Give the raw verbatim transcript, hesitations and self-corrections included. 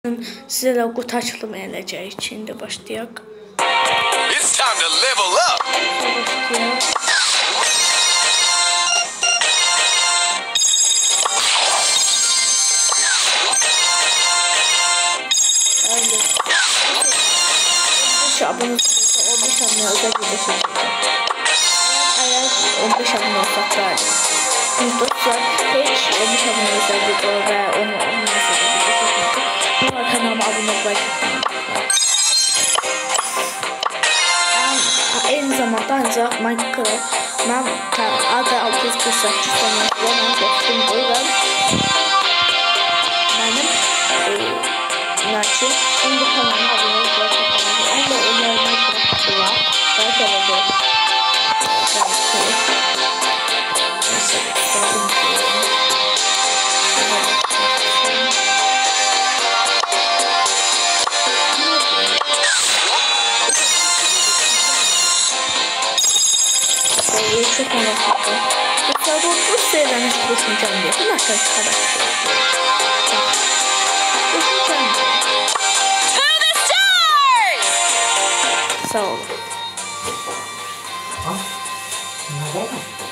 Sizə də qutu açılımı eləcək. İçində başlayaq. It's time to level up. Başlayaq. Abone olursa on beş abone özel video çekeceğim. Eğer on beş abone olsak da biz dostlar hiç on beş abone özel video ve onu olmasa da video çekmeyeceğim. Ama kanalıma abone olmayı aynı zamanda ancak Minecraft ben adı altı yüz kırk sekiz tane olan dostum koyuyorum. Benim Naçı şimdi kanalıma abone olmayı Onda onların Minecraft'ı var. Daha sonra da çok anlatmıştım. Bu sırada bu sırada hiç düşüneceğim diye. Bu nasıl karakter? Düşüneceğim diye. Sağ olun. Ha? Ne oldu?